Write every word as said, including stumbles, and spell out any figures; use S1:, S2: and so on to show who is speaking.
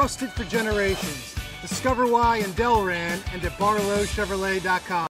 S1: trusted for generations. Discover why in Delran and at Barlow Chevrolet dot com.